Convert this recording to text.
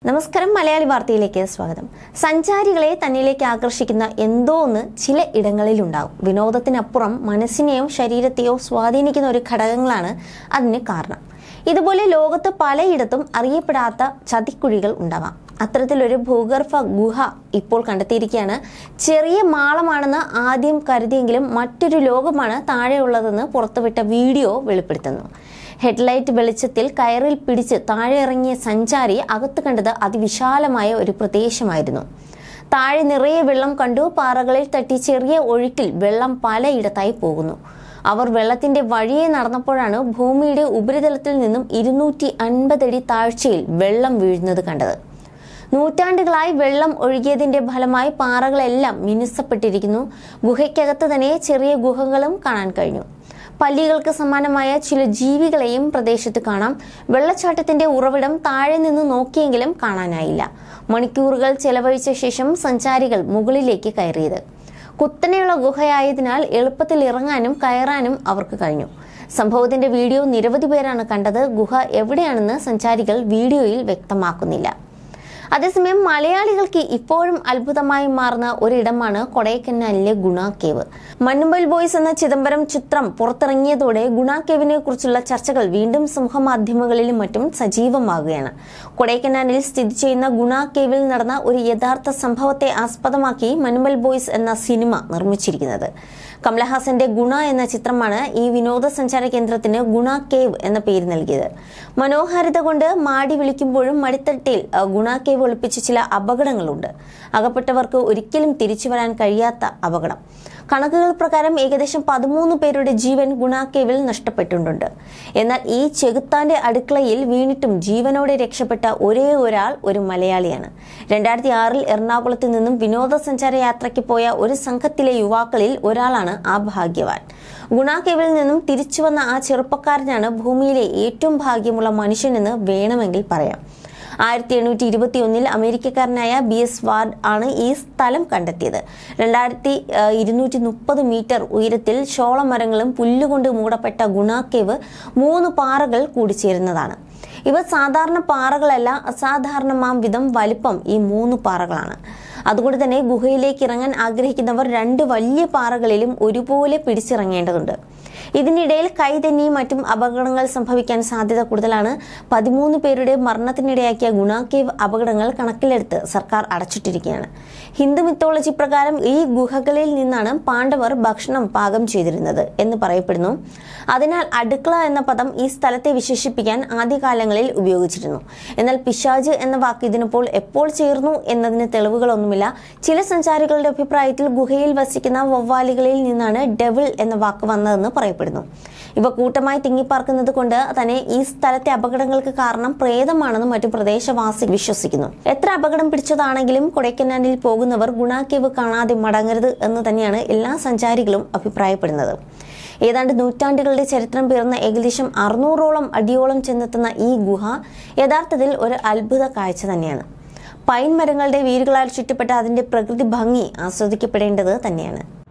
നമസ്കാരം, മലയാളി വാർത്തയിലേക്ക് സ്വാഗതം. സഞ്ചാരികളെ തന്നിലേക്ക് ആകർഷിക്കുന്ന എന്തോ ഒന്ന് ചില ഇടങ്ങളിലുണ്ടാകും. വിനോദത്തിനപ്പുറം മനസ്സിനെയോ ശരീരത്തെയോ സ്വാധീനിക്കുന്ന ഒരു ഘടകങ്ങളാണ് അതിന് കാരണം. ഇതുപോലെ ലോകത്ത് പലയിടത്തും അറിയപ്പെടാത്ത ചതിക്കുഴികൾ ഉണ്ടാവാം. അത്തരത്തിലൊരു ഭൂഗർഭ ഗുഹ ഇപ്പോൾ കണ്ടെത്തിയിരിക്കുകയാണ്. ചെറിയ മാളമാണെന്ന് ആദ്യം കരുതിയെങ്കിലും മറ്റൊരു ലോകമാണ് താഴെയുള്ളതെന്ന് പുറത്തുവിട്ട വീഡിയോ വെളിപ്പെടുത്തുന്നു. ഹെഡ്ലൈറ്റ് വെളിച്ചത്തിൽ കയറിൽ പിടിച്ച് താഴെ ഇറങ്ങിയ സഞ്ചാരി അകത്ത് കണ്ടത് അതിവിശാലമായ ഒരു പ്രദേശമായിരുന്നു. താഴെ നിറയെ വെള്ളം കണ്ടു. പാറകളിൽ തട്ടി ചെറിയ ഒഴുക്കിൽ വെള്ളം പലയിടത്തായി പോകുന്നു. അവർ വെള്ളത്തിന്റെ വഴിയെ നടന്നപ്പോഴാണ് ഭൂമിയുടെ ഉപരിതലത്തിൽ നിന്നും 250 അടി താഴ്ചയിൽ വെള്ളം വീഴുന്നത് കണ്ടത്. നൂറ്റാണ്ടുകളായി വെള്ളം ഒഴുകിയതിന്റെ ഫലമായി പാറകളെല്ലാം മിനുസപ്പെട്ടിരിക്കുന്നു. ഗുഹയ്ക്കകത്ത് തന്നെ ചെറിയ ഗുഹകളും കാണാൻ കഴിഞ്ഞു. പല്ലികൾക്ക് സമാനമായ ചില ജീവികളെയും പ്രദേശത്ത് കാണാം. വെള്ളച്ചാട്ടത്തിന്റെ ഉറവിടം താഴെ നിന്ന് നോക്കിയെങ്കിലും കാണാനായില്ല. മണിക്കൂറുകൾ ചെലവഴിച്ച ശേഷം സഞ്ചാരികൾ മുകളിലേക്ക് കയറിയത്. കുത്തനെയുള്ള ഗുഹയായതിനാൽ എളുപ്പത്തിൽ ഇറങ്ങാനും കയറാനും അവർക്ക് കഴിഞ്ഞു. സംഭവത്തിന്റെ വീഡിയോ നിരവധി പേരാണ് കണ്ടത്. ഗുഹ എവിടെയാണെന്ന് സഞ്ചാരികൾ വീഡിയോയിൽ വ്യക്തമാക്കുന്നില്ല. അതേസമയം മലയാളികൾക്ക് ഇപ്പോഴും അത്ഭുതമായി മാറുന്ന ഒരിടമാണ് കൊടൈക്കനാലിലെ ഗുണ കേവ്. മഞ്ഞുമൽ ബോയ്സ് എന്ന ചിദംബരം ചിത്രം പുറത്തിറങ്ങിയതോടെ ഗുണ കേവിനെ കുറിച്ചുള്ള ചർച്ചകൾ വീണ്ടും സമൂഹമാധ്യമങ്ങളിലും മറ്റും സജീവമാകുകയാണ്. കൊടൈക്കനാലിൽ സ്ഥിതി ചെയ്യുന്ന ഗുണ കേവിൽ നടന്ന ഒരു യഥാർത്ഥ സംഭവത്തെ ആസ്പദമാക്കി മഞ്ഞുമൽ ബോയ്സ് എന്ന സിനിമ നിർമ്മിച്ചിരിക്കുന്നത്. കമലഹാസന്റെ ഗുണ എന്ന ചിത്രമാണ് ഈ വിനോദസഞ്ചാര കേന്ദ്രത്തിന് ഗുണ കേവ് എന്ന പേര് നൽകിയത്. മനോഹാരിത കൊണ്ട് മാടി വിളിക്കുമ്പോഴും മടിത്തട്ടിൽ ഗുണ കേവ് ഒളിപ്പിച്ച ചില അപകടങ്ങളുണ്ട്. അകപ്പെട്ടവർക്ക് ഒരിക്കലും തിരിച്ചു വരാൻ കഴിയാത്ത അപകടം. കണക്കുകൾ പ്രകാരം ഏകദേശം 13 പേരുടെ ജീവൻ ഗുണ കേവിൽ നഷ്ടപ്പെട്ടിട്ടുണ്ട്. എന്നാൽ ഈ ചെകുത്താന്റെ അടുക്കളയിൽ വീണിട്ടും ജീവനോടെ രക്ഷപ്പെട്ട ഒരേ ഒരാൾ ഒരു മലയാളിയാണ്. 2006 എറണാകുളത്ത് നിന്നും വിനോദസഞ്ചാര യാത്രയ്ക്ക് പോയ ഒരു സംഘത്തിലെ യുവാക്കളിൽ ഒരാളാണ് ആ ഭാഗ്യവാൻ. ഗുണ കേവിൽ നിന്നും തിരിച്ചു വന്ന ആ ചെറുപ്പക്കാരനാണ് ഭൂമിയിലെ ഏറ്റവും ഭാഗ്യമുള്ള മനുഷ്യനെന്ന് വേണമെങ്കിൽ പറയാം. 1821 അമേരിക്കക്കാരനായ BS വാർഡ് ആണ് ഈ സ്ഥലം കണ്ടെത്തിയത്. 2230 മീറ്റർ ഉയരത്തിൽ ഷോളമരങ്ങളും പുല്ലുകൊണ്ട് മൂടപ്പെട്ട ഗുണ കേവ് 3 പാറകൾ കൂടിച്ചേരുന്നതാണ്. ഇവ സാധാരണ പാറകളല്ല. അസാധാരണമാം വിധം വലിപ്പം ഈ 3 പാറകളാണ്. അതുകൊണ്ട് തന്നെ ഗുഹയിലേക്ക് ഇറങ്ങാൻ ആഗ്രഹിക്കുന്നവർ 2 വലിയ പാറകളിലും ഒരുപോലെ പിടിച്ചിറങ്ങേണ്ടതുണ്ട്. ഇതിനിടയിൽ കൈതെന്നിയും മറ്റും അപകടങ്ങൾ സംഭവിക്കാൻ സാധ്യത കൂടുതലാണ്. 13 പേരുടെ മരണത്തിനിടയാക്കിയ ഗുണ കേവ് അപകടങ്ങൾ കണക്കിലെടുത്ത് സർക്കാർ അടച്ചിട്ടിരിക്കുകയാണ്. ഹിന്ദു മിത്തോളജി പ്രകാരം ഈ ഗുഹകളിൽ നിന്നാണ് പാണ്ഡവർ ഭക്ഷണം പാകം ചെയ്തിരുന്നത് എന്ന് പറയപ്പെടുന്നു. അതിനാൽ അടുക്കള എന്ന പദം ഈ സ്ഥലത്തെ വിശേഷിപ്പിക്കാൻ ആദ്യകാലങ്ങളിൽ ഉപയോഗിച്ചിരുന്നു. എന്നാൽ പിശാച് എന്ന വാക്ക് ഇതിനിപ്പോൾ എപ്പോൾ ചേർന്നു എന്നതിന് തെളിവുകളൊന്നുമില്ല. ചില സഞ്ചാരികളുടെ അഭിപ്രായത്തിൽ ഗുഹയിൽ വസിക്കുന്ന വവ്വാലുകളിൽ നിന്നാണ് ഡെവിൾ എന്ന വാക്ക് വന്നതെന്ന് പറയപ്പെടുന്നു. ഇവ കൂട്ടമായി തിങ്ങിപ്പാർക്കുന്നത് കൊണ്ട് തന്നെ ഈ സ്ഥലത്തെ അപകടങ്ങൾക്ക് കാരണം പ്രേതമാണെന്ന് മറ്റു പ്രദേശവാസികൾ വിശ്വസിക്കുന്നു. എത്ര അപകടം പിടിച്ചതാണെങ്കിലും കൊടൈക്കനാലിൽ പോകുന്നവർ ഗുണ കേവ് കാണാതെ മടങ്ങരുത് എന്ന് തന്നെയാണ് എല്ലാ സഞ്ചാരികളും അഭിപ്രായപ്പെടുന്നത്. ഏതാണ്ട് നൂറ്റാണ്ടുകളുടെ ചരിത്രം പേർന്ന ഏകദേശം 600ഓളം അടിയോളം ചെന്നെത്തുന്ന ഈ ഗുഹ യഥാർത്ഥത്തിൽ ഒരു അത്ഭുത കാഴ്ച തന്നെയാണ്. പൈൻ മരങ്ങളുടെ വേരുകളാൽ ചുറ്റപ്പെട്ട അതിന്റെ പ്രകൃതി ഭംഗി ആസ്വദിക്കപ്പെടേണ്ടത് തന്നെയാണ്.